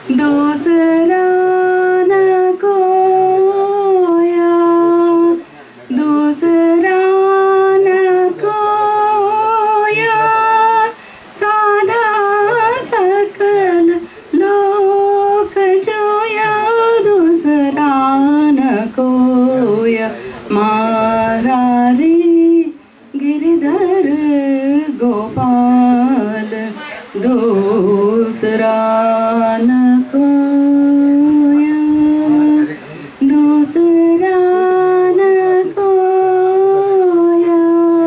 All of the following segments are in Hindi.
दूसरा न कोया, दूसरा न कोया, साधा सकल लोक जोया, दूसरा न कोया, मारा रे गिरधर गोपाल, दूसरा न कोया, दूसरा न कोया,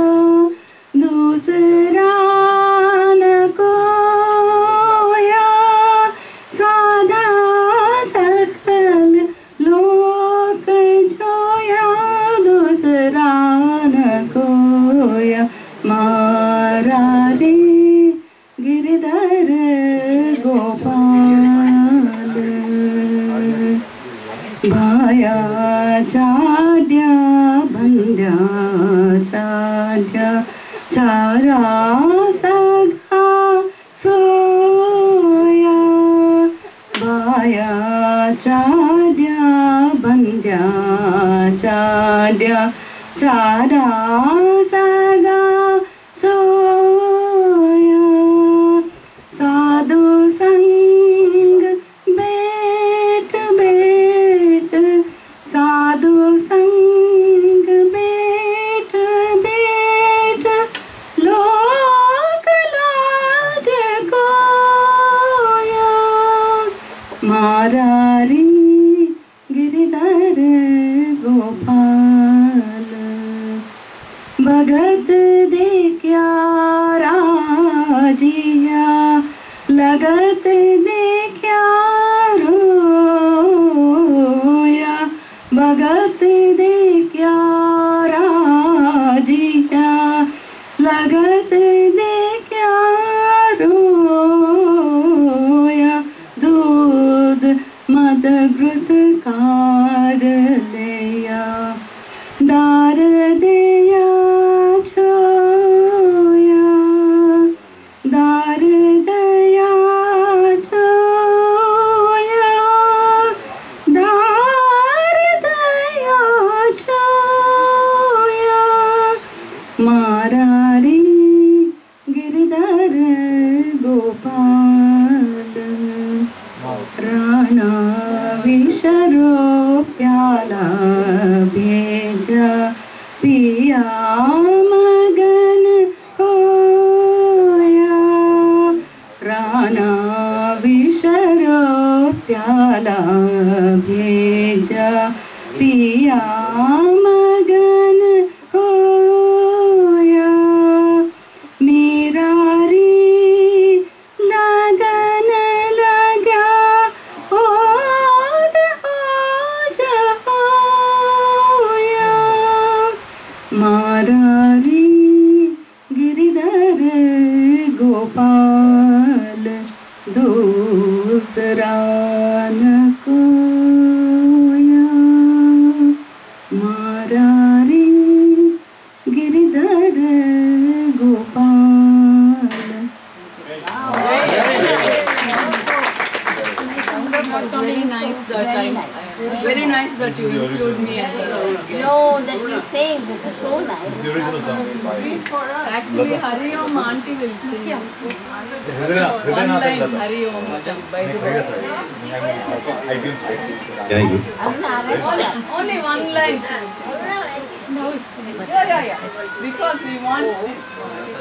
दूसरा न कोया, साधा सकल लोक जोया, दूसरा न कोया, मारा रे गिरधर गोपाल। भाया चाड्या बंद्या चाड्या, चारा सगा सोया, भाया चाड्या बंद्या चाड्या, चारा सगा सोया, साधु संग बैठ बैठ, साधु संग बैठ बैठ, लोक लाज कोया, मारा रे गिरधर गोपाल। भगत देखया राजिया, लगत देखया रोया, भगत देखया राजिया, लगत देखया रोया, दूध मद घृत कार लिया, दार दिया छोया, दार दया छोया, दार दया छोया, मारा रे गिरधर गोपाल। राणा विशरो प्याला भेजा, पिया मगन होया, राणा विशरो प्याला भेजा, पिया मगन होया, मेरा रे लगन लगा, ओद आज होया, मारा रे गिरधर गोपाल, दूसरा न कोया, मारा रे Girdhar Gopal. Very nice that very nice that you include me as a No, that you sing, it is so nice. sweet for us. Actually, Hari Om auntie will sing. One line Hari Om. Only one line she will sing. Yeah. Because we want this